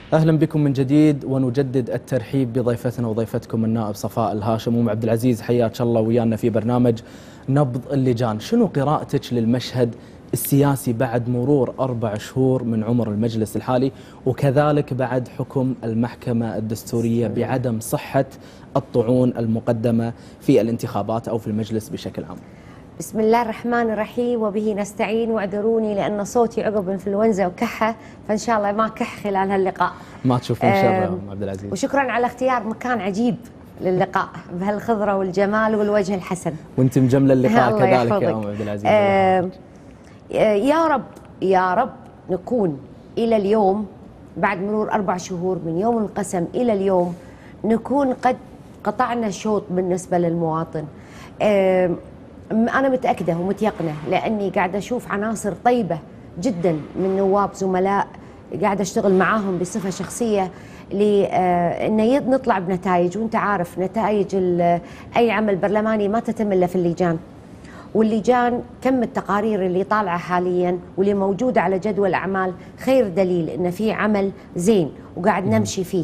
أهلا بكم من جديد، ونجدد الترحيب بضيفتنا وضيفتكم النائب صفاء الهاشم. أم عبد العزيز، حياك الله ويانا في برنامج نبض اللجان. شنو قراءتك للمشهد السياسي بعد مرور 4 شهور من عمر المجلس الحالي، وكذلك بعد حكم المحكمة الدستورية بعدم صحة الطعون المقدمة في الانتخابات أو في المجلس بشكل عام؟ بسم الله الرحمن الرحيم، وبه نستعين. واعذروني لأن صوتي عقب انفلونزا وكحة، فإن شاء الله ما كح خلال هاللقاء. ما تشوفون شر أم عبد العزيز. وشكرا على اختيار مكان عجيب للقاء بهالخضرة والجمال والوجه الحسن. وانت مجملة اللقاء كذلك يا أم عبد العزيز. يا رب يا رب نكون إلى اليوم بعد مرور 4 شهور من يوم القسم إلى اليوم نكون قد قطعنا شوط بالنسبة للمواطن. أنا متأكدة ومتيقنة لأني قاعدة أشوف عناصر طيبة جدا من نواب زملاء قاعدة أشتغل معاهم بصفة شخصية لأن نطلع بنتائج. وأنت عارف نتائج أي عمل برلماني ما تتم إلا في اللجان، واللجان كم التقارير اللي طالعة حاليا واللي موجودة على جدول الأعمال خير دليل إن في عمل زين وقاعد نمشي فيه.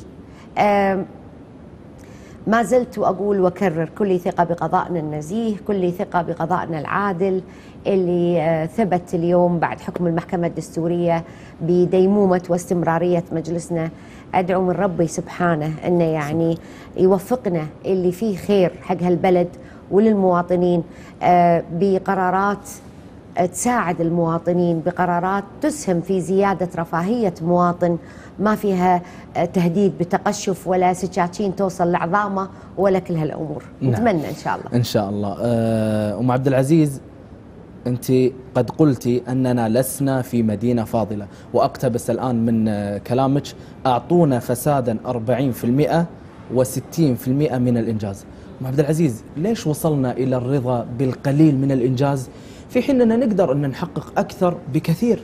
ما زلت وأقول وأكرر كل ثقة بقضائنا النزيه، كل ثقة بقضائنا العادل اللي ثبت اليوم بعد حكم المحكمة الدستورية بديمومة واستمرارية مجلسنا. أدعو من ربي سبحانه أنه يعني يوفقنا اللي فيه خير حق هالبلد وللمواطنين، بقرارات تساعد المواطنين، بقرارات تسهم في زيادة رفاهية مواطن، ما فيها تهديد بتقشف ولا سكاكين توصل لعظامه ولا كل هالامور. نتمنى ان شاء الله. ان شاء الله. ام عبد العزيز، انت قد قلتي اننا لسنا في مدينه فاضله، واقتبس الان من كلامك اعطونا فسادا 40% و60% من الانجاز. ام عبد العزيز، ليش وصلنا الى الرضا بالقليل من الانجاز في حين اننا نقدر ان نحقق اكثر بكثير؟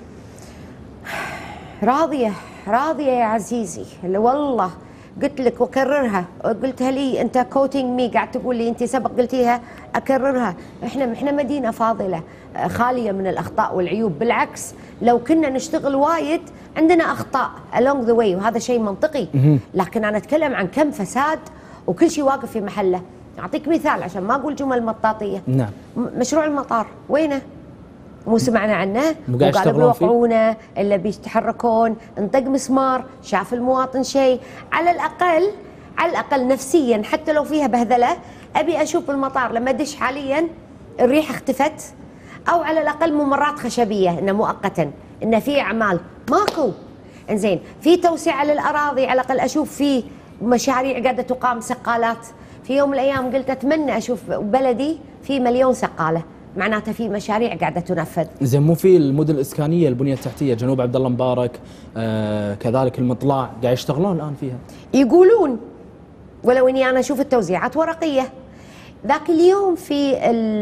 راضية يا عزيزي، والله قلت لك وكررها، قلتها لي انت كوتينج مي، قاعد تقول لي انت سبق قلتيها اكررها. احنا مدينة فاضلة خالية من الاخطاء والعيوب، بالعكس لو كنا نشتغل وايد عندنا اخطاء along the way، وهذا شيء منطقي. لكن انا اتكلم عن كم فساد وكل شيء واقف في محله. اعطيك مثال عشان ما اقول جمل مطاطية. نعم. مشروع المطار وينه؟ مو سمعنا عنه؟ وقالوا بيوقعونه الا بيتحركون، انطق مسمار، شاف المواطن شيء. على الاقل نفسيا حتى لو فيها بهذله، ابي اشوف المطار لما ادش حاليا الريحه اختفت، او على الاقل ممرات خشبيه انه مؤقتا انه في اعمال ماكو. انزين، في توسعه للاراضي، على الاقل اشوف في مشاريع قاعده تقام، سقالات. في يوم من الايام قلت اتمنى اشوف بلدي في 1,000,000 سقاله، معناته في مشاريع قاعده تنفذ. زين، مو في المدن الاسكانيه البنيه التحتيه جنوب عبد الله مبارك كذلك المطلع قاعد يشتغلون الان فيها؟ يقولون، ولو اني انا اشوف التوزيعات ورقيه. ذاك اليوم في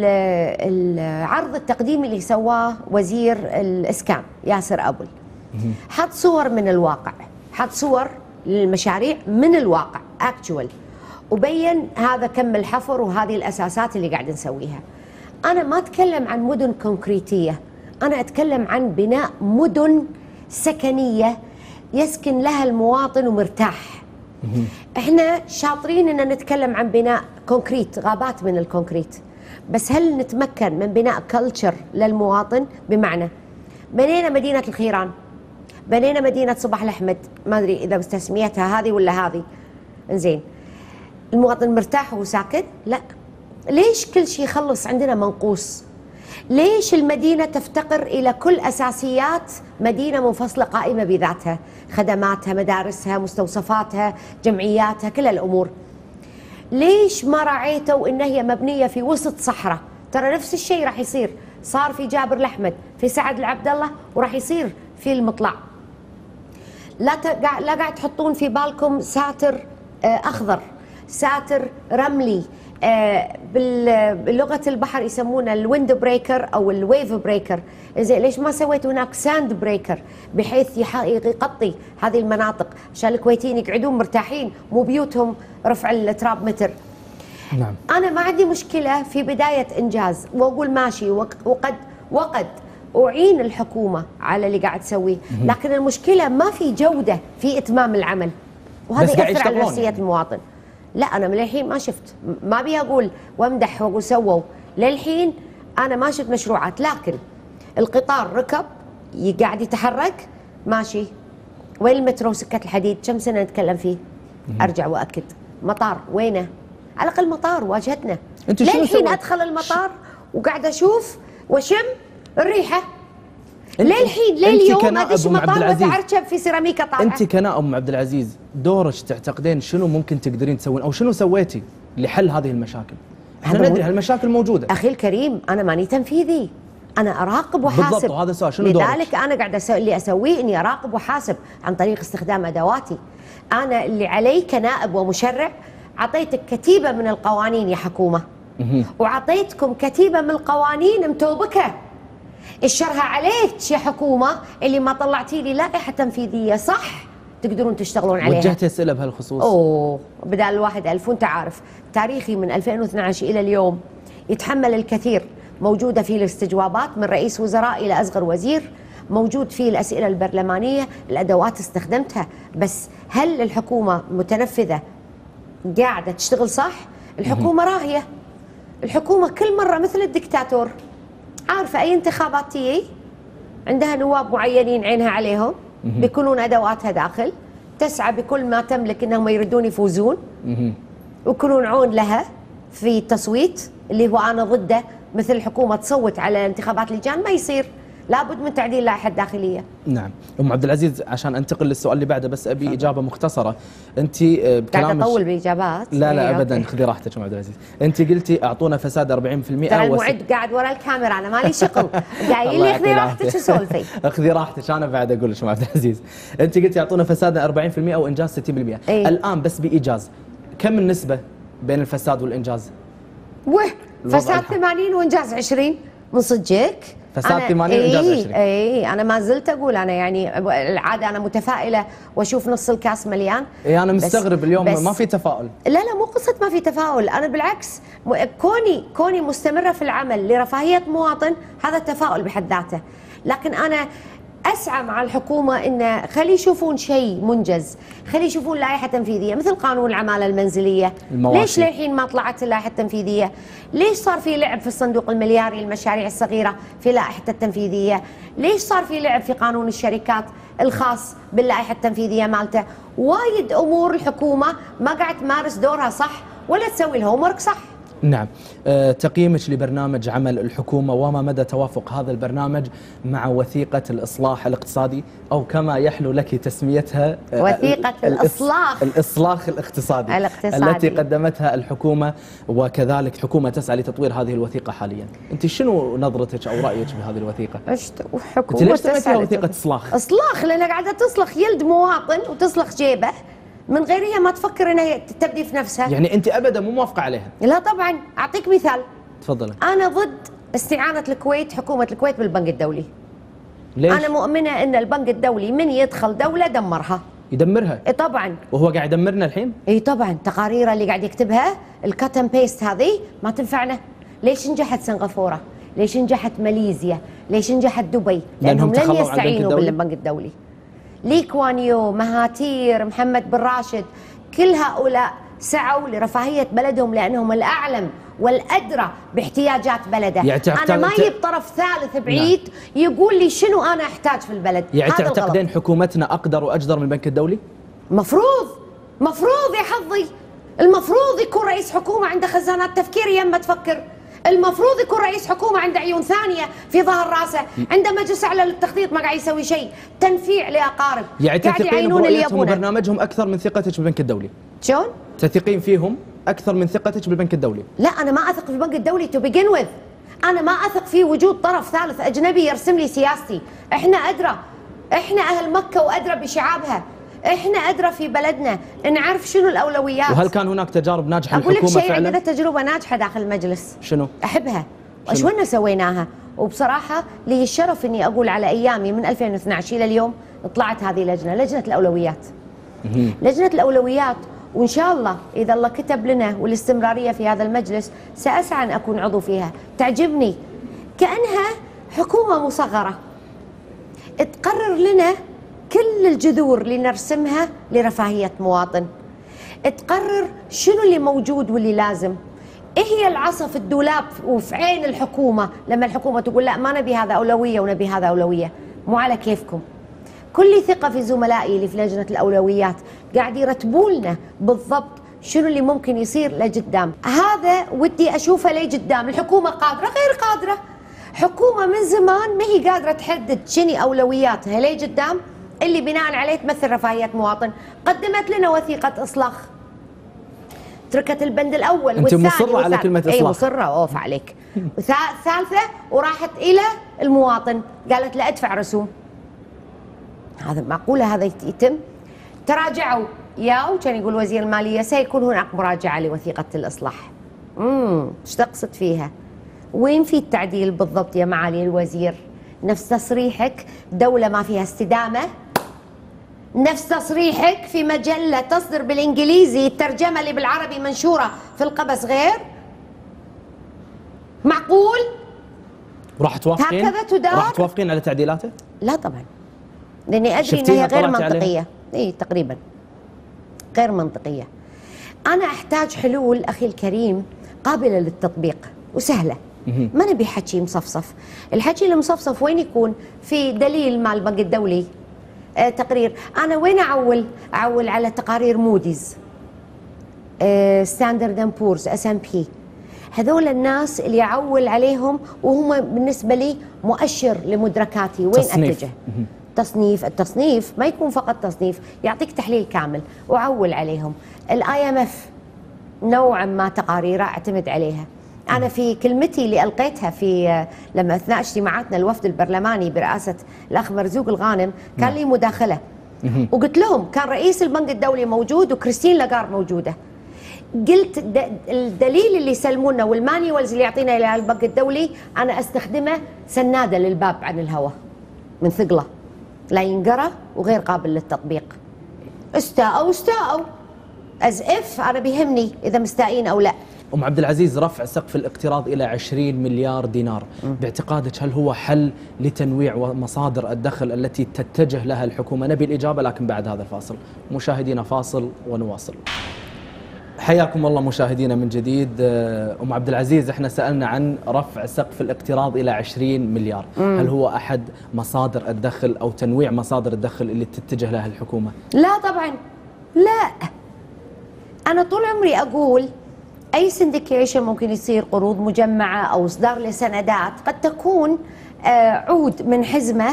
العرض التقديمي اللي سواه وزير الاسكان ياسر ابل، حط صور من الواقع، حط صور للمشاريع من الواقع اكتوال، وبين هذا كم الحفر وهذه الاساسات اللي قاعد نسويها. أنا ما أتكلم عن مدن كونكريتية، أنا أتكلم عن بناء مدن سكنية يسكن لها المواطن ومرتاح. إحنا شاطرين إن نتكلم عن بناء كونكريت، غابات من الكونكريت، بس هل نتمكن من بناء كلتشر للمواطن؟ بمعنى بنينا مدينة الخيران، بنينا مدينة صباح الأحمد، ما أدري إذا تسميتها هذه ولا هذه. إنزين، المواطن مرتاح وهو ساكن؟ لا. ليش كل شيء يخلص عندنا منقوص؟ ليش المدينة تفتقر إلى كل أساسيات مدينة منفصلة قائمة بذاتها، خدماتها، مدارسها، مستوصفاتها، جمعياتها، كل الأمور؟ ليش ما راعيتوا إن هي مبنية في وسط صحراء؟ ترى نفس الشيء راح يصير، صار في جابر الأحمد، في سعد العبد الله، وراح يصير في المطلع. لا قاعد تحطون في بالكم ساتر أخضر، ساتر رملي، بلغة البحر يسمونه الويند بريكر أو الويف بريكر. زين، ليش ما سويت هناك ساند بريكر بحيث يغطي هذه المناطق عشان الكويتيين يقعدون مرتاحين، مو بيوتهم رفع التراب متر. نعم. أنا ما عندي مشكلة في بداية إنجاز وأقول ماشي، وقد أعين الحكومة على اللي قاعد تسويه، لكن المشكلة ما في جودة في إتمام العمل، وهذا يأثر على نفسية يعني المواطن. لا أنا من الحين ما شفت، ما أبي أقول وأمدح وأقول سووا، للحين أنا ما شفت مشروعات، لكن القطار ركب قاعد يتحرك ماشي. وين المترو سكة الحديد؟ كم سنة نتكلم فيه؟ أرجع وأكد، مطار وينه؟ على الأقل مطار واجهتنا. للحين أدخل المطار وقاعد أشوف وشم الريحة. للحين لليوم أدش مطار وأتعرشب في سيراميكا طالعة. أنت كنائب أم عبد العزيز دورك تعتقدين شنو ممكن تقدرين تسوين أو شنو سويتي لحل هذه المشاكل؟ احنا ندري هالمشاكل موجودة. أخي الكريم أنا ماني تنفيذي، أنا أراقب وحاسب. بالضبط، وهذا السؤال شنو دورك؟ لذلك أنا قاعدة اللي أسويه إني أراقب وحاسب عن طريق استخدام أدواتي. أنا اللي علي كنائب ومشرع أعطيتك كتيبة من القوانين يا حكومة، وعطيتكم كتيبة من القوانين متوبكة الشرها عليك يا حكومة اللي ما طلعتي لي لائحة تنفيذية صح تقدرون تشتغلون عليها. وجهت أسئلة بهالخصوص؟ بدال الواحد ألف. وانت عارف تاريخي من 2012 إلى اليوم يتحمل الكثير، موجودة فيه الاستجوابات من رئيس وزراء إلى أصغر وزير، موجود فيه الأسئلة البرلمانية، الأدوات استخدمتها، بس هل الحكومة متنفذة قاعدة تشتغل صح؟ الحكومة راهية، الحكومة كل مرة مثل الدكتاتور، عارفة أي انتخابات تيجي عندها نواب معينين عينها عليهم بيكونون أدواتها داخل، تسعى بكل ما تملك أنهم يردون يفوزون ويكونون عون لها في التصويت اللي هو أنا ضده. مثل الحكومة تصوت على انتخابات لجان ما يصير، لابد من تعديل اللائحة الداخلية. نعم أم عبد العزيز، عشان أنتقل للسؤال اللي بعده بس أبي إجابة مختصرة. أنت بكلامك قاعدة أطول بالإجابات؟ لا أبدا، خذي راحتك أم عبد العزيز. أنت قلتي أعطونا فساد 40%. ترى المعد قاعد ورا الكاميرا، أنا مالي شغل، قايل لي خذي راحتك شو سولفي. خذي راحتك، أنا بعد أقول لك أم عبد العزيز. أنت قلتي أعطونا فساد 40% وإنجاز 60%. الآن بس بإيجاز كم النسبة بين الفساد والإنجاز؟ فساد 80 وإنجاز 20 من صدقك؟ فساد 80 وإنجاز 20. اي انا ما زلت اقول، انا يعني العاده انا متفائله واشوف نص الكاس مليان. انا مستغرب اليوم ما في تفاؤل. لا مو قصه ما في تفاؤل، انا بالعكس كوني مستمره في العمل لرفاهيه مواطن هذا التفاؤل بحد ذاته، لكن انا اسعى مع الحكومه انه خلي يشوفون شيء منجز، خلي يشوفون لائحه تنفيذيه مثل قانون العماله المنزليه. ليش للحين ما طلعت اللائحه التنفيذيه؟ ليش صار في لعب في الصندوق الملياري للمشاريع الصغيره في لائحه التنفيذيه؟ ليش صار في لعب في قانون الشركات الخاص باللائحه التنفيذيه مالته؟ وايد امور الحكومه ما قاعد تمارس دورها صح ولا تسوي الهوم ورك صح. نعم. تقييمك لبرنامج عمل الحكومة وما مدى توافق هذا البرنامج مع وثيقة الإصلاح الاقتصادي أو كما يحلو لك تسميتها وثيقة الإصلاح الاقتصادي التي قدمتها الحكومة، وكذلك حكومة تسعى لتطوير هذه الوثيقة حاليا. أنت شنو نظرتك أو رأيك بهذه الوثيقة؟ حكومة ليش سميتها وثيقة إصلاح؟ لأنها قاعدة تصلخ يلد مواطن وتصلخ جيبه من غير هي ما تفكر انها تبدي في نفسها. يعني انت ابدا مو موافقه عليها؟ لا طبعا، اعطيك مثال. تفضلي. انا ضد استعانه الكويت، حكومه الكويت بالبنك الدولي. ليش؟ انا مؤمنه ان البنك الدولي من يدخل دوله دمرها. يدمرها؟ اي طبعا. وهو قاعد يدمرنا الحين؟ اي طبعا، تقاريره اللي قاعد يكتبها الكات اند بيست هذه ما تنفعنا. ليش نجحت سنغافوره؟ ليش نجحت ماليزيا؟ ليش نجحت دبي؟ لانهم لن يستعينوا بالبنك الدولي. لي كوان يو، مهاتير، محمد بن راشد، كل هؤلاء سعوا لرفاهية بلدهم لأنهم الأعلم والأدرى باحتياجات بلده. أنا ما يجيب طرف ثالث بعيد يقول لي شنو أنا أحتاج في البلد. يعني تعتقدين حكومتنا أقدر وأجدر من البنك الدولي؟ مفروض يا حظي، المفروض يكون رئيس حكومة عنده خزانات تفكير يما تفكر، المفروض يكون رئيس حكومة عنده عيون ثانية في ظهر راسه، عنده مجلس أعلى للتخطيط ما قاعد يسوي شيء، تنفيع لأقارب، يعني قاعد يعينون اللي يبونه. وبرنامجهم أكثر من ثقتك بالبنك الدولي؟ شلون؟ تثقين فيهم أكثر من ثقتك بالبنك الدولي؟ لا أنا ما أثق في البنك الدولي تو بيجن وذ، أنا ما أثق في وجود طرف ثالث أجنبي يرسم لي سياستي، إحنا أدرى، إحنا أهل مكة وأدرى بشعابها، احنا ادرى في بلدنا، نعرف شنو الاولويات. وهل كان هناك تجارب ناجحه للحكومه فعلا؟ اقول لك شيء، عندنا تجربه ناجحه داخل المجلس. شنو؟ احبها وشونا سويناها، وبصراحه لي الشرف اني اقول على ايامي من 2012 الى اليوم طلعت هذه لجنه الاولويات. لجنه الاولويات، وان شاء الله اذا الله كتب لنا والاستمراريه في هذا المجلس ساسعى ان اكون عضو فيها. تعجبني كانها حكومة مصغرة تقرر لنا كل الجذور اللي نرسمها لرفاهية مواطن، تقرر شنو اللي موجود واللي لازم. ايه هي العصا في الدولاب وفي عين الحكومة لما الحكومة تقول لا ما نبي هذا أولوية ونبي هذا أولوية، مو على كيفكم. كل ثقة في زملائي اللي في لجنة الأولويات قاعد يرتبوا لنا بالضبط شنو اللي ممكن يصير لقدام. هذا ودي أشوفه لقدام. الحكومة قادرة غير قادرة، حكومة من زمان ما هي قادرة تحدد شنو أولوياتها لقدام اللي بناء عليه تمثل رفاهية مواطن. قدمت لنا وثيقة إصلاح، تركت البند الأول والثاني. أنت مصرة على كلمة إصلاح؟ أي مصرة، أوف عليك. والثالثة وراحت إلى المواطن قالت له ادفع رسوم. هذا معقولة هذا يتم؟ تراجعوا وكان يقول وزير المالية سيكون هناك مراجعة لوثيقة الإصلاح. ايش تقصد فيها؟ وين في التعديل بالضبط يا معالي الوزير؟ نفس تصريحك دولة ما فيها استدامة، نفس تصريحك في مجلة تصدر بالإنجليزي الترجمة اللي بالعربي منشورة في القبس غير. معقول؟ راح توافقين؟ هكذا تدار؟ راح توافقين على تعديلاته؟ لا طبعا، لاني ادري انها غير منطقيه. اي تقريبا غير منطقيه. انا احتاج حلول اخي الكريم قابله للتطبيق وسهله. ما نبي حكي مصفصف. الحكي المصفصف وين يكون؟ في دليل مال البنك الدولي، تقرير. انا وين اعول على تقارير موديز، ستاندرد اند بورز، S&P. هذول الناس اللي اعول عليهم وهم بالنسبه لي مؤشر لمدركاتي وين اتجه. التصنيف ما يكون فقط تصنيف، يعطيك تحليل كامل وعول عليهم. IMF نوعا ما تقاريره اعتمد عليها. انا في كلمتي اللي القيتها في لما اثناء اجتماعاتنا الوفد البرلماني برئاسه الاخ مرزوق الغانم كان لي مداخله وقلت لهم كان رئيس البنك الدولي موجود وكريستين لاغارد موجوده. قلت الدليل اللي يسلمونا والمانيوالز اللي يعطينا الى البنك الدولي انا استخدمه سناده للباب عن الهواء من ثقله، لا ينقرا وغير قابل للتطبيق. استاءوا از اف انا بيهمني اذا مستائين او لا. ام عبد العزيز، رفع سقف الاقتراض الى 20 مليار دينار باعتقادك هل هو حل لتنويع مصادر الدخل التي تتجه لها الحكومه؟ نبي الاجابه لكن بعد هذا الفاصل. مشاهدينا فاصل ونواصل. حياكم الله مشاهدينا من جديد. ام عبد العزيز، احنا سالنا عن رفع سقف الاقتراض الى 20 مليار، هل هو احد مصادر الدخل او تنويع مصادر الدخل اللي تتجه لها الحكومه؟ لا طبعا لا. انا طول عمري اقول اي سندكيشن ممكن يصير قروض مجمعه او اصدار لسندات قد تكون عود من حزمه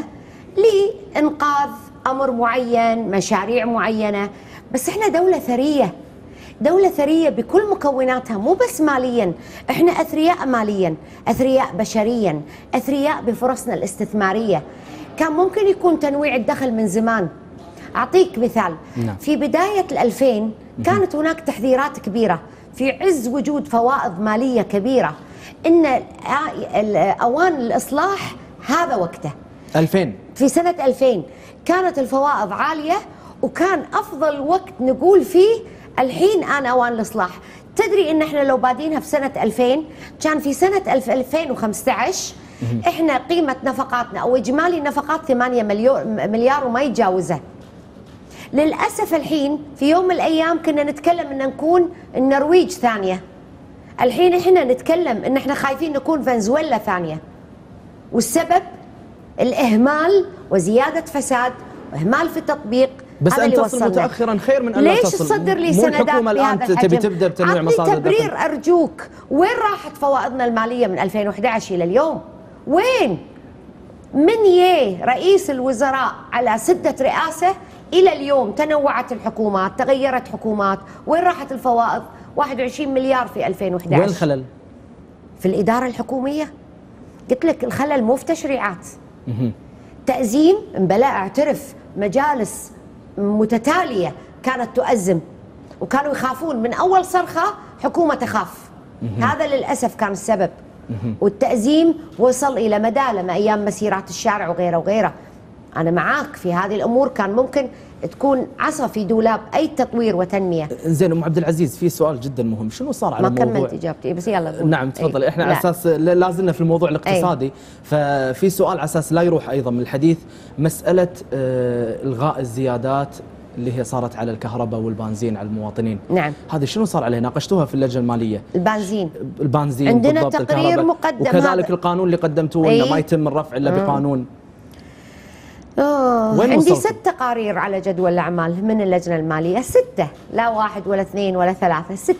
لانقاذ امر معين، مشاريع معينه، بس احنا دوله ثريه، دولة ثرية بكل مكوناتها، مو بس ماليا. احنا اثرياء ماليا، اثرياء بشريا، اثرياء بفرصنا الاستثمارية. كان ممكن يكون تنويع الدخل من زمان. اعطيك مثال. في بداية 2000 كانت هناك تحذيرات كبيرة في عز وجود فوائض مالية كبيرة ان اوان الاصلاح هذا وقته. 2000 في سنة 2000 كانت الفوائض عالية وكان افضل وقت نقول فيه الحين آن أوان الإصلاح. تدري إن إحنا لو بادينها في سنة 2000 كان في سنة 2015 إحنا قيمة نفقاتنا أو إجمالي نفقات 8 مليار وما يتجاوزه. للأسف الحين في يوم من الأيام كنا نتكلم إن نكون النرويج ثانية، الحين إحنا نتكلم إن إحنا خايفين نكون فنزويلا ثانية. والسبب الإهمال وزيادة فساد وإهمال في التطبيق. بس أن تصل متأخرا خير من أن لا تصل. ليش تصدر لي سندات بهذا الحجم؟ تبي تبدأ بتنويع مصادر الدخل. تبرير أرجوك. وين راحت فوائدنا المالية من 2011 إلى اليوم؟ وين؟ من رئيس الوزراء على سدة رئاسة إلى اليوم تنوعت الحكومات، تغيرت حكومات، وين راحت الفوائد؟ 21 مليار في 2011. وين الخلل؟ في الإدارة الحكومية. قلت لك الخلل مو في تشريعات. تأزيم، بلا اعترف، مجالس متتالية كانت تؤزم وكانوا يخافون من أول صرخة حكومة تخاف. هذا للأسف كان السبب. والتأزيم وصل إلى مدى لما أيام مسيرات الشارع وغيره وغيره. أنا معاك في هذه الأمور، كان ممكن تكون عصا في دولاب اي تطوير وتنميه. زين ام عبد العزيز، في سؤال جدا مهم، شنو صار على ما موضوع؟ كملت اجابتي بس يلا قول. نعم تفضلي. احنا على اساس لا زلنا في الموضوع الاقتصادي، ففي سؤال على اساس لا يروح ايضا من الحديث، مساله الغاء الزيادات اللي هي صارت على الكهرباء والبنزين على المواطنين. نعم. هذه شنو صار عليه؟ ناقشتوها في اللجنه الماليه. البنزين عندنا بالضبط، تقرير مقدم، وكذلك القانون اللي قدمتوه انه ما يتم الرفع الا بقانون. عندي 6 تقارير على جدول الأعمال من اللجنة المالية، 6، لا 1 ولا 2 ولا 3، 6.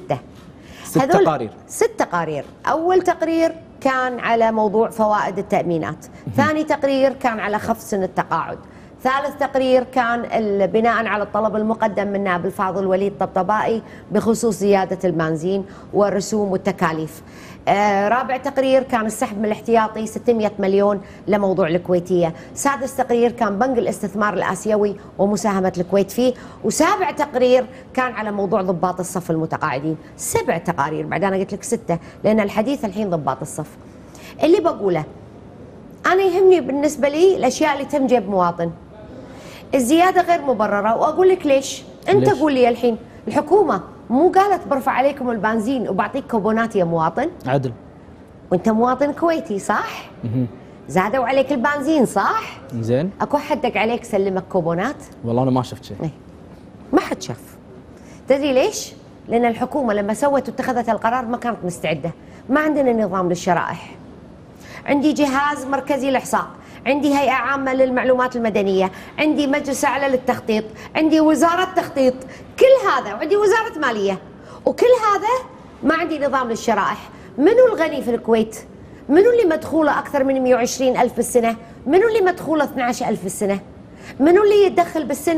6 تقارير. 6 تقارير. أول تقرير كان على موضوع فوائد التأمينات، ثاني تقرير كان على خفض سن التقاعد، ثالث تقرير كان بناء على الطلب المقدم من نائب الفاضل وليد طبطبائي بخصوص زيادة البنزين والرسوم والتكاليف. رابع تقرير كان السحب من الاحتياطي 600 مليون لموضوع الكويتية. سادس تقرير كان بنك الاستثمار الآسيوي ومساهمة الكويت فيه. وسابع تقرير كان على موضوع ضباط الصف المتقاعدين. 7 تقارير، بعد أنا قلت لك 6 لأن الحديث الحين ضباط الصف. اللي بقوله أنا يهمني بالنسبة لي الأشياء اللي تم جيب مواطن. الزيادة غير مبررة، وأقول لك ليش. أنت قول لي الحين، الحكومة مو قالت برفع عليكم البنزين وبعطيك كوبونات يا مواطن؟ عدل. وانت مواطن كويتي صح؟ زادوا عليك البنزين صح؟ زين. اكو حد دق عليك سلمك كوبونات؟ والله انا ما شفت شيء. ما حد شاف. تدري ليش؟ لان الحكومة لما سوت واتخذت القرار ما كانت مستعدة. ما عندنا نظام للشرائح. عندي جهاز مركزي للإحصاء، عندي هيئة عامة للمعلومات المدنية، عندي مجلس أعلى للتخطيط، عندي وزارة تخطيط، كل هذا، وعندي وزارة مالية، وكل هذا ما عندي نظام للشرائح. منو الغني في الكويت؟ منو اللي مدخوله أكثر من 120 ألف بالسنة؟ منو اللي مدخوله 12 ألف بالسنة؟ منو اللي يدخل بالسنة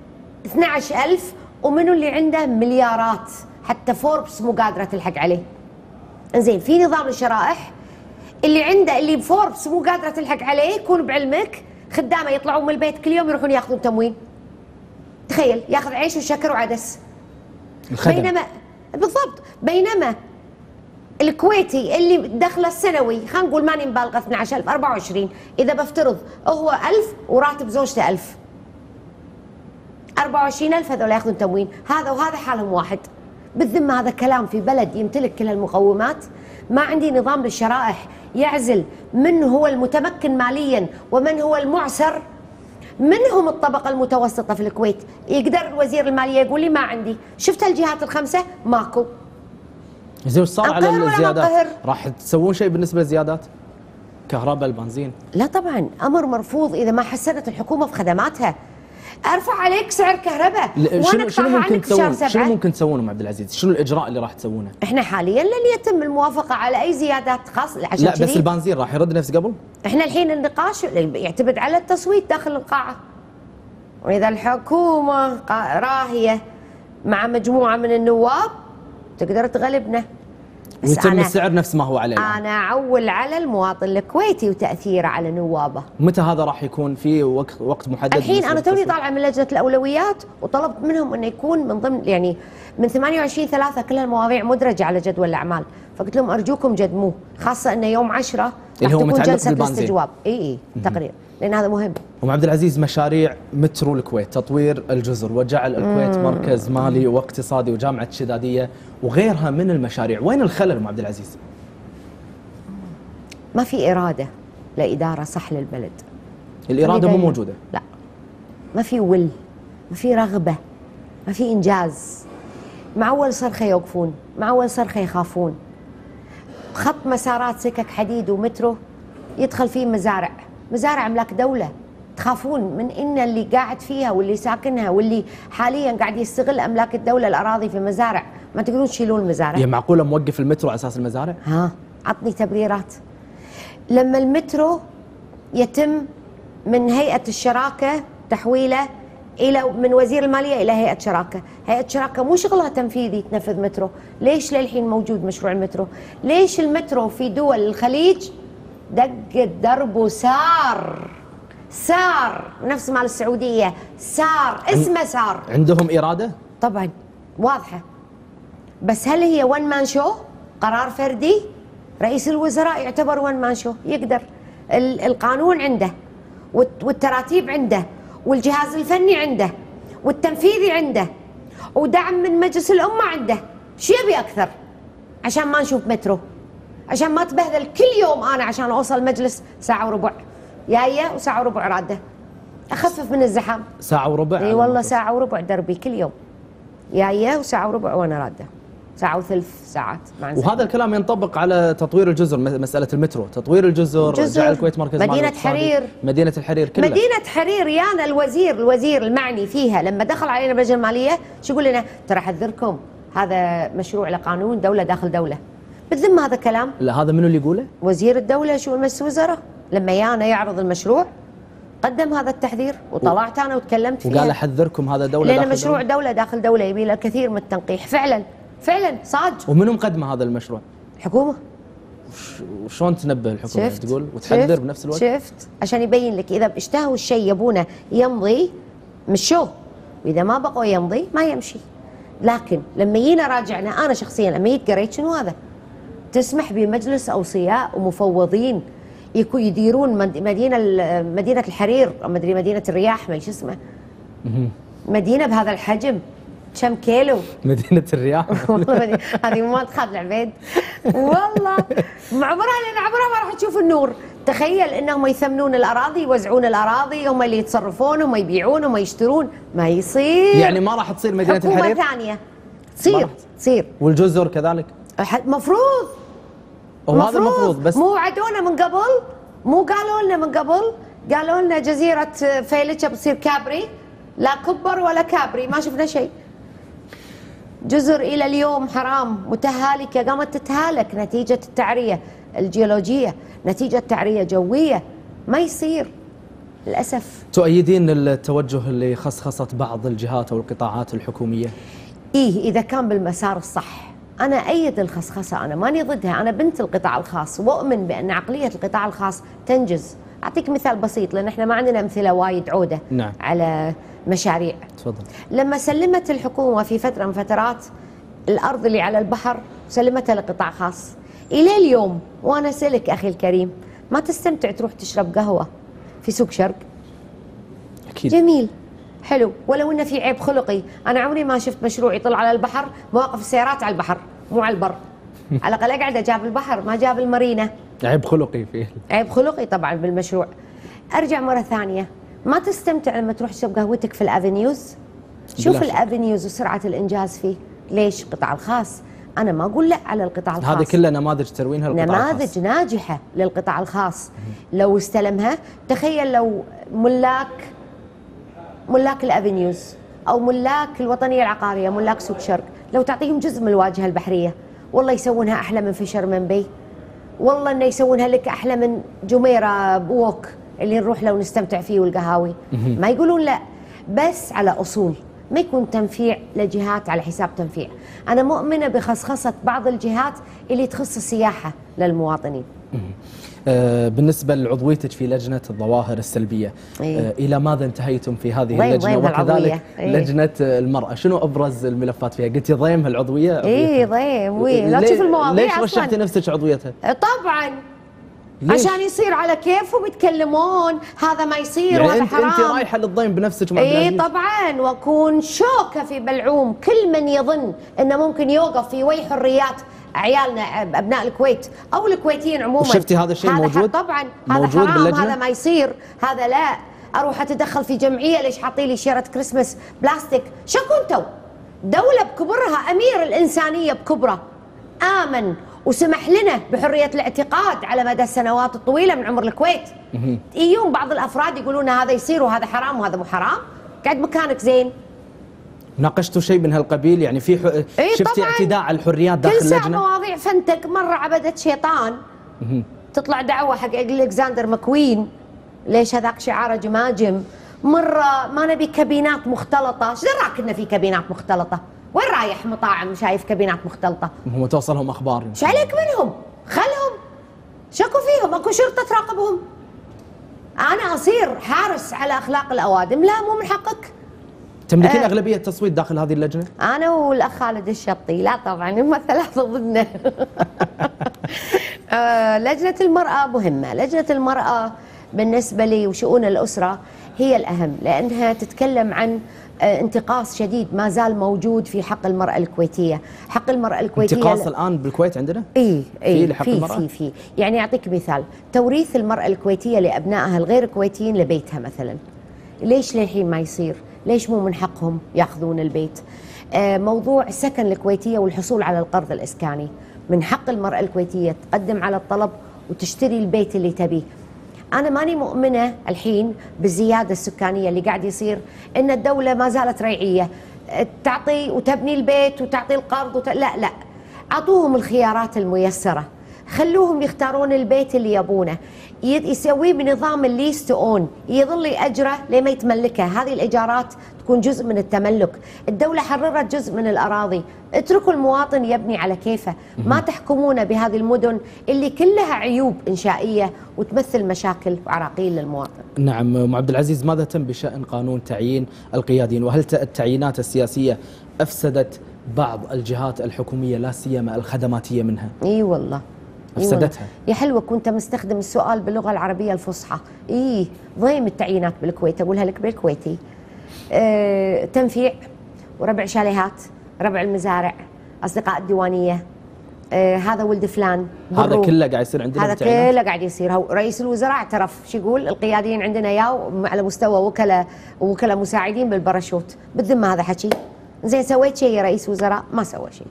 12 ألف ومنو اللي عنده مليارات حتى فوربس مو قادرة تلحق عليه؟ انزين، في نظام للشرائح. اللي عنده اللي فوربس مو قادره تلحق عليه، يكون بعلمك خدامه يطلعون من البيت كل يوم يروحون ياخذون تموين. تخيل، ياخذ عيش وشكر وعدس. بينما بالضبط، بينما الكويتي اللي دخله السنوي خلينا نقول ماني مبالغه 12000 24، اذا بفترض هو 1000 وراتب زوجته 1000، 24000 هذول ياخذون تموين. هذا وهذا حالهم واحد. بالذمه هذا كلام في بلد يمتلك كل هالمقومات؟ ما عندي نظام للشرائح يعزل من هو المتمكن ماليا ومن هو المعسر. من هم الطبقة المتوسطة في الكويت؟ يقدر وزير المالية يقول لي ما عندي. شفت الجهات ال5 ماكو. زين، وش صار على الزيادات؟ راح تسوون شيء بالنسبة للزيادات؟ كهرباء، البنزين؟ لا طبعا، أمر مرفوض إذا ما حسنت الحكومة في خدماتها. ارفع عليك سعر كهرباء شنو ممكن تسوون؟ شنو ممكن تسوون ام عبد العزيز؟ شنو الاجراء اللي راح تسوونه؟ احنا حاليا لن يتم الموافقه على اي زيادات خاصه عشان لا بس البنزين راح يرد نفس قبل؟ احنا الحين النقاش يعتمد على التصويت داخل القاعه. واذا الحكومه راهيه مع مجموعه من النواب تقدر تغلبنا. ويتم السعر نفس ما هو عليه. انا اعول على المواطن الكويتي وتاثيره على نوابه. متى هذا راح يكون في وقت محدد؟ الحين انا توني طالعه من لجنه الاولويات وطلبت منهم انه يكون من ضمن يعني من 28/3 كل المواضيع مدرجه على جدول الاعمال، فقلت لهم ارجوكم جدموه، خاصه انه يوم 10 راح تكون جلسه الاستجواب. اي تقرير، لان هذا مهم. ام عبد العزيز، مشاريع مترو الكويت، تطوير الجزر وجعل الكويت مركز مالي واقتصادي وجامعه الشداديه وغيرها من المشاريع، وين الخلل ام عبد العزيز؟ ما في اراده لاداره صح للبلد. الاراده مو موجوده؟ لا، ما في ما في رغبه، ما في انجاز. مع اول صرخه يوقفون، مع اول صرخه يخافون. خط مسارات سكك حديد ومترو يدخل فيه مزارع املاك دوله، تخافون من ان اللي قاعد فيها واللي ساكنها واللي حاليا قاعد يستغل املاك الدوله الاراضي في مزارع، ما تقدرون تشيلون المزارع. يعني معقوله موقف المترو على اساس المزارع؟ عطني تبريرات. لما المترو يتم من هيئه الشراكه تحويله الى من وزير الماليه الى هيئه شراكه، هيئه شراكه مو شغلها تنفيذي تنفذ مترو. ليش للحين موجود مشروع المترو؟ ليش المترو في دول الخليج دق الدرب وسار نفس مال السعوديه، سار اسمه سار. عندهم اراده؟ طبعا واضحه، بس هل هي ون مان شو؟ قرار فردي؟ رئيس الوزراء يعتبر ون مان شو، يقدر القانون عنده والتراتيب عنده والجهاز الفني عنده والتنفيذي عنده ودعم من مجلس الأمة عنده، شو يبي أكثر عشان ما نشوف مترو؟ عشان ما تبهذل كل يوم أنا عشان أوصل المجلس ساعة وربع جاية وساعة وربع رادة، أخفف من الزحام. ساعة وربع؟ اي والله ساعة وربع دربي كل يوم جاية وساعة وربع وأنا رادة، ساعة وثلث ساعات مع الزحام. وهذا الكلام ينطبق على تطوير الجزر، مسألة المترو، تطوير الجزر، جعل الكويت مركز مدينة حرير، مدينة الحرير كلها. مدينة حرير يانا الوزير المعني فيها لما دخل علينا باللجنة المالية شو يقول لنا؟ ترى أحذركم هذا مشروع لقانون دولة داخل دولة. بالذمة هذا كلام؟ لا، هذا منو اللي يقوله؟ وزير الدولة شؤون مجلس الوزراء لما يانا يعرض المشروع قدم هذا التحذير، وطلعت انا وتكلمت فيها وقال احذركم هذا دولة لأن مشروع دولة داخل دولة يبي له الكثير من التنقيح. فعلا صادق. ومنو مقدمه هذا المشروع؟ الحكومة. وشلون تنبه الحكومة شفت تقول وتحذر بنفس الوقت؟ شفت عشان يبين لك اذا اشتهوا الشيء يبونه يمضي مشوه، واذا ما بقوا يمضي ما يمشي. لكن لما جينا راجعنا انا شخصيا لما جيت قريت شنو هذا؟ تسمح بمجلس اوصياء ومفوضين يديرون مدينة الحرير، او مدري مدينة الرياح، ما شو اسمه، مدينة بهذا الحجم، كم كيلو؟ مدينة الرياح. والله هذه ما تخاف العبيد والله عمرها لان عمرها ما راح تشوف النور. تخيل انهم يثمنون الاراضي، يوزعون الاراضي، هم اللي يتصرفون، هم يبيعون، هم يشترون. ما يصير. يعني ما راح تصير مدينة الحرير؟ حكومة ثانية تصير. والجزر كذلك؟ مفروض. وهذا المفروض، بس مو وعدونا من قبل، مو قالوا لنا من قبل، قالوا لنا جزيرة فيلتشة بتصير كابري، لا كبر ولا كابري، ما شفنا شيء. جزر إلى اليوم حرام متهالكة، قامت تتهالك نتيجة التعرية الجيولوجية، نتيجة تعرية جوية. ما يصير للأسف. تؤيدين التوجه اللي خصخصت بعض الجهات أو القطاعات الحكومية؟ إيه، إذا كان بالمسار الصح. أنا أيد الخصخصة، أنا ماني ضدها، أنا بنت القطاع الخاص وأؤمن بأن عقلية القطاع الخاص تنجز. أعطيك مثال بسيط لأن إحنا ما عندنا أمثلة وايد عودة. نعم. على مشاريع. تفضل. لما سلمت الحكومة في فترة من فترات الأرض اللي على البحر سلمتها لقطاع خاص، إلى اليوم وأنا أسألك أخي الكريم، ما تستمتع تروح تشرب قهوة في سوق شرق؟ أكيد. جميل حلو، ولو إنه في عيب خلقي. أنا عمري ما شفت مشروع يطل على البحر، مواقف السيارات على البحر مو على البر. على الأقل أقعد جاب البحر ما جاب المارينا. عيب خلقي فيه. عيب خلقي طبعا بالمشروع. أرجع مرة ثانية، ما تستمتع لما تروح تشرب قهوتك في الأفنيوز؟ شوف الأفنيوز وسرعة الإنجاز فيه. ليش؟ القطاع الخاص. أنا ما أقول لا على القطاع الخاص، هذه كلها نماذج تروينها القطاع الخاص، نماذج ناجحة للقطاع الخاص. لو استلمها، تخيل لو ملاك الأفنيوز أو ملاك الوطنية العقارية، ملاك سوق شرق، لو تعطيهم جزء من الواجهة البحرية، والله يسوونها أحلى من فيشرمان باي، والله إنه يسوونها لك أحلى من جميرة بوك اللي نروح لو نستمتع فيه والقهاوي. ما يقولون لا، بس على أصول، ما يكون تنفيع لجهات على حساب تنفيع. أنا مؤمنة بخصخصة بعض الجهات اللي تخص السياحة للمواطنين. بالنسبة لعضويتك في لجنة الظواهر السلبية، إلى ماذا انتهيتم في هذه اللجنة؟ وكذلك لجنة المرأة، شنو أبرز الملفات فيها؟ قلتي ضيم هالعضوية؟ إيه ضيم، لا تشوف المواضيع. ليش رشحتي نفسك عضويتها؟ طبعا ليش؟ عشان يصير على كيفهم يتكلمون، هذا ما يصير يعني وهذا حرام. انت رايحه للضيم بنفسك ومع اي طبعا، واكون شوكه في بلعوم كل من يظن انه ممكن يوقف في وي حريات عيالنا ابناء الكويت او الكويتيين عموما. شفتي هذا الشيء موجود؟ طبعا موجود هذا حرام، باللجنة؟ هذا ما يصير، هذا لا. اروح اتدخل في جمعيه ليش حاطين لي شيره كريسمس بلاستيك؟ شو كنتوا؟ دوله بكبرها، امير الانسانيه بكبره امن وسمح لنا بحرية الاعتقاد على مدى السنوات الطويلة من عمر الكويت. يجون بعض الأفراد يقولون هذا يصير وهذا حرام وهذا مو حرام. قاعد مكانك زين. ناقشتوا شيء من هالقبيل؟ يعني في شفتي اعتداء على الحريات داخل اللجنة؟ كل ساعة مواضيع فنتك. مرة عبدة شيطان، تطلع دعوة حق ألكسندر مكوين، ليش هذاك شعاره جماجم. مرة ما نبي كابينات مختلطة. ايش دراك إن في كابينات مختلطة؟ وين رايح مطاعم شايف كابينات مختلطة؟ هم توصلهم اخبار. ايش عليك منهم؟ خلهم، شكوا فيهم، اكو شرطة تراقبهم. انا اصير حارس على اخلاق الاوادم؟ لا، مو من حقك. تملكين اغلبية تصويت داخل هذه اللجنة؟ انا والاخ خالد الشطي. لا طبعا هم ثلاثة ضدنا. لجنة المرأة مهمة. لجنة المرأة بالنسبة لي وشؤون الأسرة هي الأهم، لأنها تتكلم عن انتقاص شديد ما زال موجود في حق المرأة الكويتية. حق المرأة الكويتية انتقاص الآن بالكويت عندنا؟ في لحق المرأة؟ في يعني أعطيك مثال، توريث المرأة الكويتية لأبنائها الغير كويتيين لبيتها مثلا، ليش للحين ما يصير؟ ليش مو من حقهم ياخذون البيت؟ موضوع السكن الكويتية والحصول على القرض الإسكاني، من حق المرأة الكويتية تقدم على الطلب وتشتري البيت اللي تبيه. أنا ماني مؤمنة الحين بالزيادة السكانية اللي قاعد يصير، إن الدولة ما زالت ريعية تعطي وتبني البيت وتعطي القرض لا، أعطوهم الخيارات الميسرة، خلوهم يختارون البيت اللي يبونه، يسويه بنظام الليست تو اون، يظل يأجره لما يتملكه. هذه الإيجارات تكون جزء من التملك. الدولة حررت جزء من الأراضي، اتركوا المواطن يبني على كيفه، ما تحكمونه بهذه المدن اللي كلها عيوب إنشائية وتمثل مشاكل وعراقيل للمواطن. نعم أم عبد العزيز، ماذا تم بشأن قانون تعيين القياديين؟ وهل التعيينات السياسية أفسدت بعض الجهات الحكومية لا سيما الخدماتية منها؟ اي والله أفسدتها. يا حلوة كنت مستخدم السؤال باللغة العربية الفصحى. ضيم التعيينات بالكويت، أقولها لك بالكويتي. تنفيع وربع شاليهات، ربع المزارع، أصدقاء الديوانية، هذا ولد فلان، هذا كله قاعد يصير عندنا؟ هذا كله قاعد يصير. هو رئيس الوزراء اعترف، شو يقول؟ القياديين عندنا ياو على مستوى وكلاء مساعدين بالباراشوت. بالذمة هذا حكي؟ زين سويت شيء يا رئيس وزراء؟ ما سوى شيء.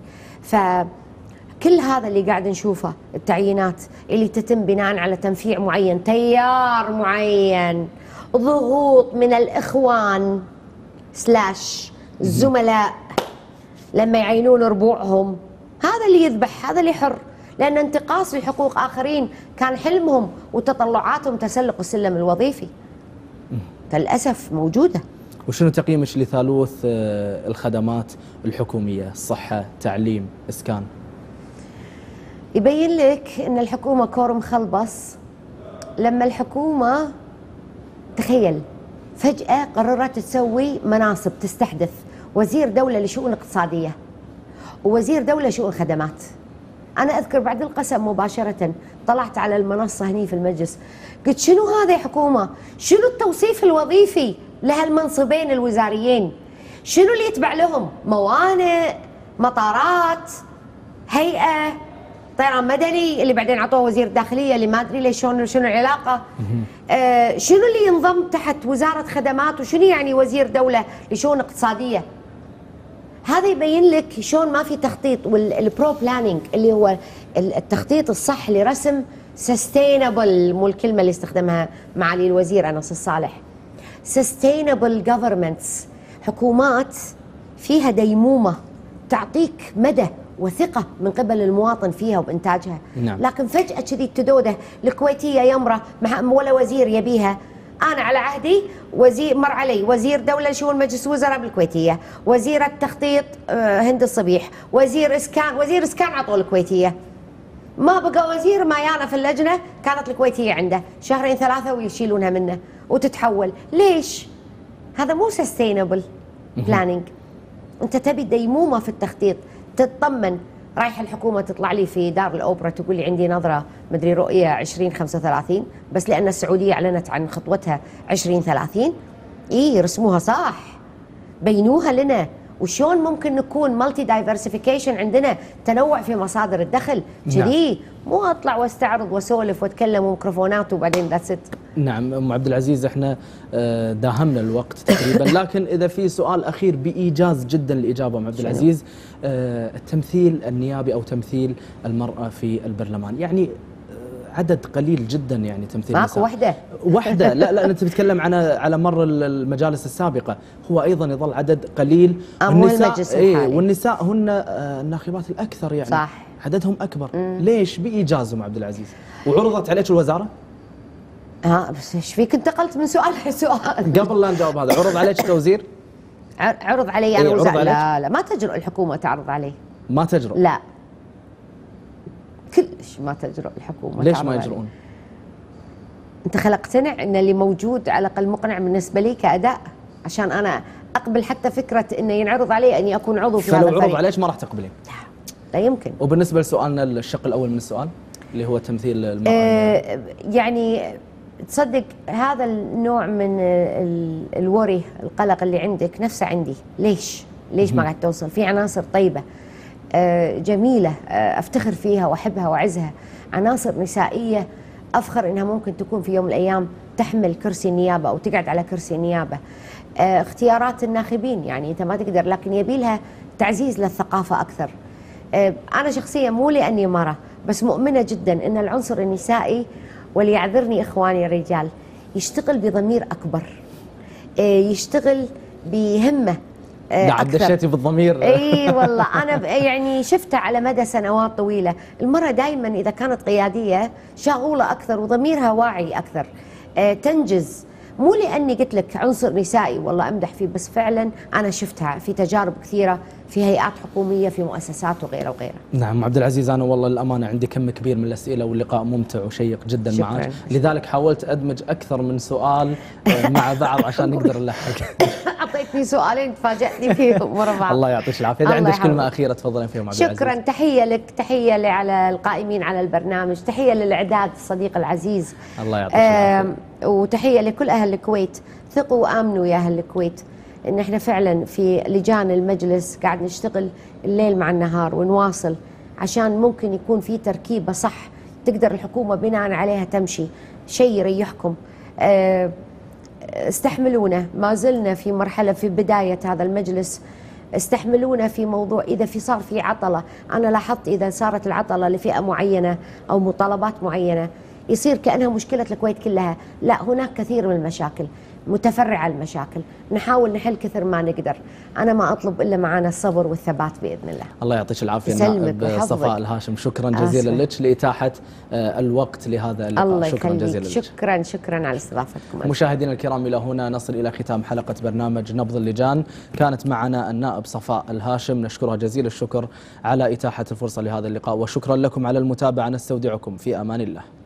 كل هذا اللي قاعد نشوفه، التعيينات اللي تتم بناء على تنفيع معين، تيار معين، ضغوط من الإخوان سلاش الزملاء لما يعينون ربوعهم، هذا اللي يذبح، هذا اللي يحر. لأن انتقاص لحقوق آخرين كان حلمهم وتطلعاتهم تسلق السلم الوظيفي، فللأسف موجودة. وشنو تقييمك لثالوث الخدمات الحكومية؟ الصحة، تعليم، إسكان؟ يبين لك ان الحكومه كور مخلبص. لما الحكومه تخيل فجاه قررت تسوي مناصب، تستحدث وزير دوله لشؤون اقتصاديه ووزير دوله شؤون خدمات. انا اذكر بعد القسم مباشره طلعت على المنصه هني في المجلس، قلت شنو هذه حكومه؟ شنو التوصيف الوظيفي لهالمنصبين الوزاريين؟ شنو اللي يتبع لهم؟ موانئ، مطارات، هيئه، طيران مدني اللي بعدين عطوه وزير الداخليه اللي ما ادري ليش شنو العلاقه. شنو اللي ينضم تحت وزاره خدمات، وشنو يعني وزير دوله لشؤون اقتصاديه؟ هذا يبين لك شلون ما في تخطيط. والبرو بلاننج اللي هو التخطيط الصح لرسم سستينبل، مو الكلمه اللي استخدمها معالي الوزير انس الصالح، سستينبل جفرمنتس، حكومات فيها ديمومه تعطيك مدى وثقة من قبل المواطن فيها وبإنتاجها. نعم. لكن فجأة كذي تدودة الكويتية يمرة ولا وزير يبيها. أنا على عهدي مر علي وزير دولة شؤون مجلس وزراء بالكويتية، وزيرة تخطيط هند الصبيح، وزير إسكان عطوا الكويتية. ما بقى وزير مايانا في اللجنة كانت الكويتية عنده شهرين ثلاثة ويشيلونها منه وتتحول. ليش؟ هذا مو سستينبل بلاننج. أنت تبي ديمومة في التخطيط، تطمن. رايحه الحكومه تطلع لي في دار الاوبرا تقول لي عندي نظره مدري رؤيه 2035، بس لان السعوديه اعلنت عن خطوتها 2030. رسموها صح، بينوها لنا. وشون ممكن نكون مالتي دايفرسيفيكيشن، عندنا تنوع في مصادر الدخل كذي. مو اطلع واستعرض واسولف واتكلم وميكروفونات وبعدين ذاتس ات. نعم ام عبد العزيز، احنا داهمنا الوقت تقريبا، لكن اذا في سؤال اخير بايجاز جدا الاجابه ام عبد العزيز، التمثيل النيابي او تمثيل المراه في البرلمان، يعني عدد قليل جدا، يعني تمثيل ماكو وحده لا انت بتتكلم على مر المجالس السابقه، هو ايضا يظل عدد قليل. والنساء هن الناخبات الاكثر، يعني صح، عددهم اكبر. ليش بايجاز ام عبد العزيز؟ وعرضت عليك الوزاره؟ بس ايش فيك انتقلت من سؤال لسؤال؟ قبل لا نجاوب هذا، عرض عليك توزير؟ عرض علي انا وزاره؟ لا ما تجرؤ الحكومه تعرض علي. ما تجرؤ؟ لا كلش ما تجرؤ الحكومه. ليش ما يجرؤون؟ انت خلق تقتنع ان اللي موجود على الاقل مقنع بالنسبه لي كاداء عشان انا اقبل حتى فكره انه ينعرض علي اني اكون عضو في هذا الفريق. فلو عرض عليك ما راح تقبلين؟ لا يمكن. وبالنسبه لسؤالنا الشق الاول من السؤال اللي هو تمثيل المرأة، يعني تصدق هذا النوع من الوري، القلق اللي عندك نفسه عندي. ليش ما قاعد توصل؟ في عناصر طيبة جميلة أفتخر فيها وأحبها وأعزها، عناصر نسائية أفخر إنها ممكن تكون في يوم من الأيام تحمل كرسي النيابة أو تقعد على كرسي النيابة. اختيارات الناخبين يعني أنت ما تقدر، لكن يبي لها تعزيز للثقافة أكثر. أنا شخصيا مو لأني مرة، بس مؤمنة جدا أن العنصر النسائي، وليعذرني إخواني الرجال، يشتغل بضمير أكبر، يشتغل بهمة أكثر. دشيتي بالضمير. اي والله انا يعني شفتها على مدى سنوات طويله. المراه دائما اذا كانت قياديه شغوله اكثر وضميرها واعي اكثر، تنجز. مو لاني قلت لك عنصر نسائي والله امدح فيه، بس فعلا انا شفتها في تجارب كثيره في هيئات حكوميه، في مؤسسات وغيره وغيره. نعم عبد العزيز، انا والله الامانه عندي كم كبير من الاسئله واللقاء ممتع وشيق جدا معك، لذلك حاولت ادمج اكثر من سؤال مع بعض عشان نقدر نلحق. اعطيتني سؤالين تفاجأتني فيهم ورا بعض. الله يعطيك العافيه. اذا عندك كلمه اخيره تفضلين فيهم عبد العزيز. شكرا، تحيه لك، تحيه على القائمين على البرنامج، تحيه للاعداد الصديق العزيز. الله يعطيك العافيه. وتحيه لكل اهل الكويت. ثقوا وامنوا يا اهل الكويت ان احنا فعلا في لجان المجلس قاعد نشتغل الليل مع النهار ونواصل، عشان ممكن يكون في تركيبه صح تقدر الحكومه بناء عليها تمشي، شيء يريحكم. استحملونا، ما زلنا في مرحله في بدايه هذا المجلس، استحملونا في موضوع اذا صار في عطله. انا لاحظت اذا صارت العطله لفئه معينه او مطالبات معينه يصير كانها مشكله الكويت كلها، لا، هناك كثير من المشاكل متفرعه المشاكل، نحاول نحل كثر ما نقدر. انا ما اطلب الا معنا الصبر والثبات باذن الله. الله يعطيك العافيه النائب صفاء الهاشم، شكرا جزيلا لك لاتاحه الوقت لهذا اللقاء. الله شكرا جزيلا لك. شكرا على استضافتكم. مشاهدينا الكرام، الى هنا نصل الى ختام حلقه برنامج نبض اللجان. كانت معنا النائب صفاء الهاشم، نشكرها جزيل الشكر على اتاحه الفرصه لهذا اللقاء، وشكرا لكم على المتابعه. نستودعكم في امان الله.